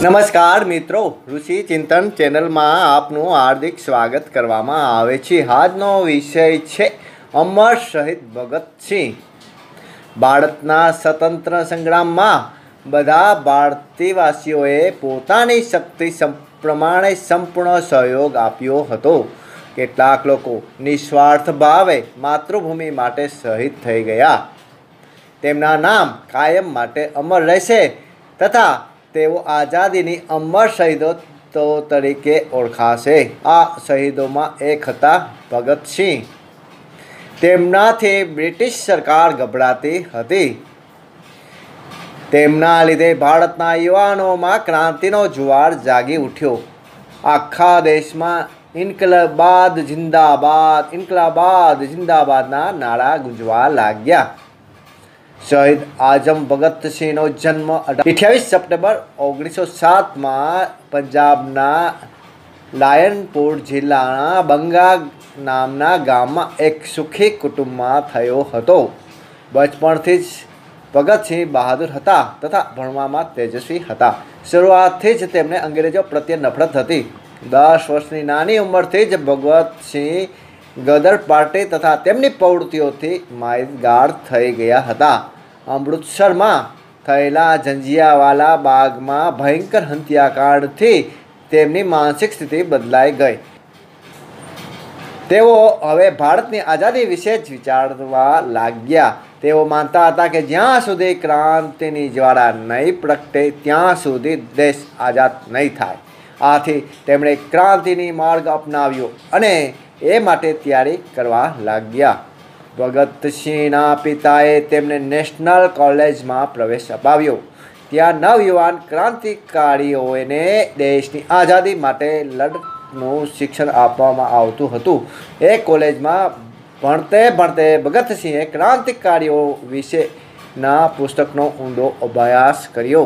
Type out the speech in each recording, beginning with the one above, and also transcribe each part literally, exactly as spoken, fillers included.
નમસ્કાર મિત્રો, ઋષિ ચિંતન ચેનલમાં આપનું હાર્દિક સ્વાગત કરવામાં આવે છે। આજનો વિષય છે અમર શહીદ ભગતસિંહ। ભારતના સ્વતંત્ર સંગ્રામમાં બધા ભારતીયવાસીઓએ પોતાની શક્તિ પ્રમાણે સંપૂર્ણ સહયોગ આપ્યો હતો। કેટલાક લોકો નિસ્વાર્થ ભાવે માતૃભૂમિ માટે શહીદ થઈ ગયા। તેમના નામ કાયમ માટે અમર રહેશે તથા તેઓ આઝાદીની અમર શહીદો તરીકે ઓળખાશે। આ શહીદોમાં એક હતા ભગતસિંહ। તેમનાથી બ્રિટિશ સરકાર ગભરાતી હતી। તેમના લીધે ભારતના યુવાનોમાં ક્રાંતિનો જુવાળ જાગી ઉઠ્યો। આખા દેશમાં ઇન્કલાબાદ જિંદાબાદ ઇન્કલાબાદ જિંદાબાદના નારા ગુંજવા લાગ્યા। શહીદ આઝમ ભગતસિંહનો જન્મ અઠ્યાવીસ સપ્ટેમ્બર ઓગણીસો સાતમાં પંજાબના લાયનપુર જિલ્લાના બંગા નામના ગામમાં એક સુખી કુટુંબમાં થયો હતો। બચપણથી જ ભગતસિંહ બહાદુર હતા તથા ભણવામાં તેજસ્વી હતા। શરૂઆતથી જ તેમને અંગ્રેજો પ્રત્યે નફરત હતી। દસ વર્ષની નાની ઉંમરથી જ ભગતસિંહ ગદર પાર્ટી તથા તેમની પ્રવૃત્તિઓથી માહિતગાર થઈ ગયા હતા। અમૃતસરમાં થયેલા જંજિયાવાલા બાગમાં ભયંકર હત્યાકાંડથી તેમની માનસિક સ્થિતિ બદલાઈ ગઈ। તેઓ હવે ભારતની આઝાદી વિશે જ વિચારવા લાગ્યા। તેઓ માનતા હતા કે જ્યાં સુધી ક્રાંતિની જ્વાળા નહીં પ્રગટે ત્યાં સુધી દેશ આઝાદ નહીં થાય। આથી તેમણે ક્રાંતિની માર્ગ અપનાવ્યો અને એ માટે તૈયારી કરવા લાગ્યા। ભગતસિંહના પિતાએ તેમને નેશનલ કોલેજમાં પ્રવેશ અપાવ્યો। ત્યાં નવયુવાન ક્રાંતિકારીઓને દેશની આઝાદી માટે લડતનું શિક્ષણ આપવામાં આવતું હતું। એ કોલેજમાં ભણતે ભણતે ભગતસિંહે ક્રાંતિકારીઓ વિશેના પુસ્તકનો ઊંડો અભ્યાસ કર્યો।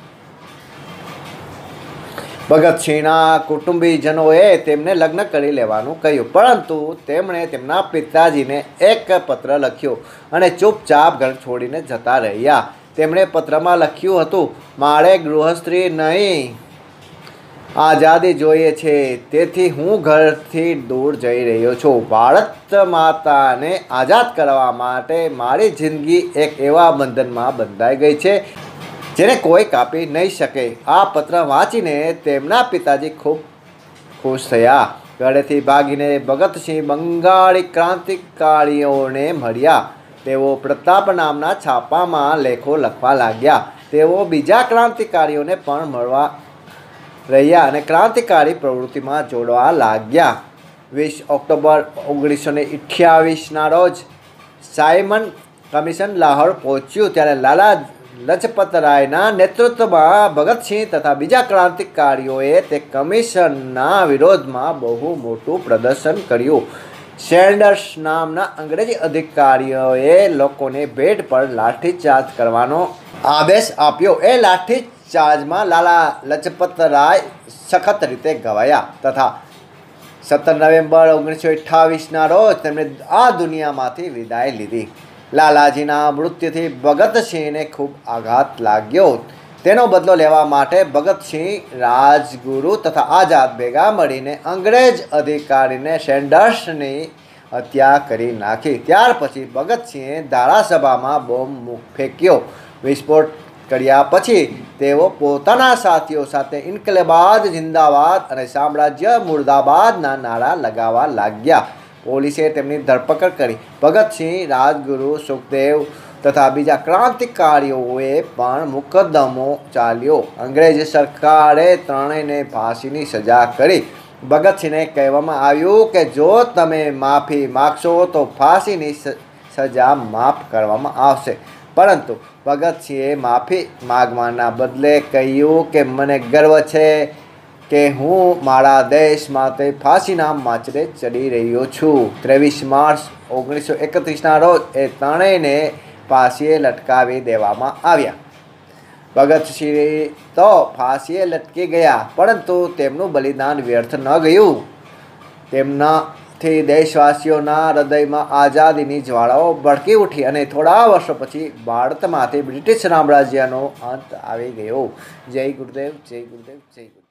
ભગતસિંહના કુટુંબીજનોએ તેમને લગ્ન કરી લેવાનું કહ્યું, પરંતુ તેમણે તેમના પિતાજીને એક પત્ર લખ્યો અને ચૂપચાપ ઘર છોડીને જતા રહ્યા। તેમણે પત્રમાં લખ્યું હતું, મારે ગૃહસ્થી નહીં આઝાદી જોઈએ છે, તેથી હું ઘરથી દૂર જઈ રહ્યો છું। ભારત માતાને આઝાદ કરવા માટે મારી જિંદગી એક એવા બંધનમાં બંધાઈ ગઈ છે જેને કોઈ કાપી નહીં શકે। આ પત્ર વાંચીને તેમના પિતાજી ખૂબ ખુશ થયા। ઘરેથી ભાગીને ભગતસિંહ બંગાળી ક્રાંતિકારીઓને મળ્યા। તેઓ પ્રતાપ નામના છાપામાં લેખો લખવા લાગ્યા। તેઓ બીજા ક્રાંતિકારીઓને પણ મળવા રહ્યા અને ક્રાંતિકારી પ્રવૃત્તિમાં જોડવા લાગ્યા। વીસ ઓક્ટોબર ઓગણીસો ને અઠ્યાવીસના રોજ સાયમન કમિશન લાહોર પહોંચ્યું ત્યારે લાલા લજપતરાયના નેતૃત્વમાં ભગતસિંહ તથા બીજા ક્રાંતિકારીઓએ તે કમિશનના વિરોધમાં બહુ મોટું પ્રદર્શન કર્યું। સેન્ડર્સ નામના અંગ્રેજી અધિકારીઓએ લોકોને ભેટ પર લાઠીચાર્જ કરવાનો આદેશ આપ્યો। એ લાઠીચાર્જમાં લાલા લજપતરાય સખત રીતે ઘવાયા તથા સત્તર નવેમ્બર ઓગણીસો અઠ્ઠાવીસના રોજ તેમણે આ દુનિયામાંથી વિદાય લીધી। લાલાજીના મૃત્યુથી ભગતસિંહને ખૂબ આઘાત લાગ્યો। તેનો બદલો લેવા માટે ભગતસિંહ, રાજગુરુ તથા આઝાદ ભેગા મળીને અંગ્રેજ અધિકારીને સેન્ડર્સની હત્યા કરી નાખી। ત્યાર પછી ભગતસિંહે ધારાસભામાં બોમ્બ ફેંક્યો। વિસ્ફોટ કર્યા પછી તેઓ પોતાના સાથીઓ સાથે ઇન્કલાબાદ જિંદાબાદ અને સામ્રાજ્ય મુર્દાબાદના નારા લગાવવા લાગ્યા। પોલીસે તેમની ધરપકડ કરી। ભગતસિંહ, રાજગુરુ, સુખદેવ તથા બીજા ક્રાંતિકારીઓએ પણ મુકદ્દમો ચાલ્યો। અંગ્રેજ સરકારે ત્રણેયને ફાંસીની સજા કરી। ભગતસિંહને કહેવામાં આવ્યું કે જો તમે માફી માગશો તો ફાંસીની સજા માફ કરવામાં આવશે, પરંતુ ભગતસિંહે માફી માગવાના બદલે કહ્યું કે મને ગર્વ છે કે હું મારા દેશ માટે ફાંસીના માચડે ચડી રહ્યો છું। ત્રેવીસ માર્ચ ઓગણીસો એકત્રીસના રોજ એ ત્રણેયને ફાંસીએ લટકાવી દેવામાં આવ્યા। ભગતસિંહ તો ફાંસીએ લટકી ગયા, પરંતુ તેમનું બલિદાન વ્યર્થ ન ગયું। તેમના થી દેશવાસીઓના હૃદયમાં આઝાદીની જ્વાળાઓ ભડકી ઉઠી અને થોડા વર્ષો પછી ભારતમાંથી બ્રિટિશ સામ્રાજ્યનો અંત આવી ગયો. જય ગુરુદેવ, જય ગુરુદેવ, જય ગુરુદેવ.